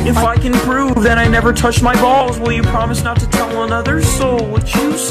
If I can prove that I never touched my balls, will you promise not to tell another soul what you